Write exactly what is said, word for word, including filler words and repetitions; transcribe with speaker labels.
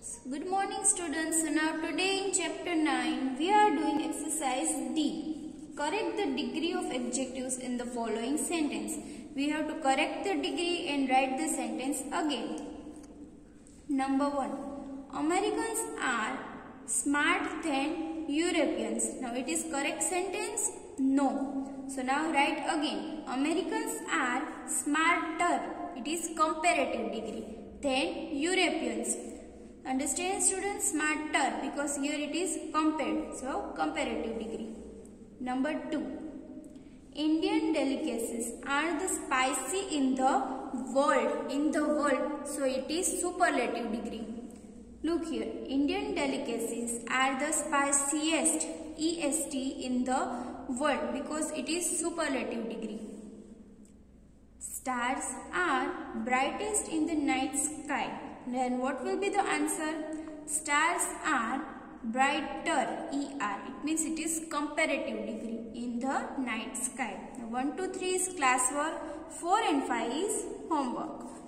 Speaker 1: Good morning students. So now today in chapter nine we are doing exercise D. Correct the degree of adjectives in the following sentence. We have to correct the degree and write the sentence again. Number one. Americans are smart than Europeans. Now it is correct sentence? No. So now write again. Americans are smarter. It is comparative degree than Europeans. Understand students? Smarter, because here it is compared. So comparative degree. Number two. Indian delicacies are the spicy in the world. In the world. So it is superlative degree. Look here. Indian delicacies are the spiciest, E S T, in the world, because it is superlative degree. Stars are brightest in the night sky. Then what will be the answer? Stars are brighter, E R. It means it is comparative degree in the night sky. Now one, two, three is classwork. four and five is homework.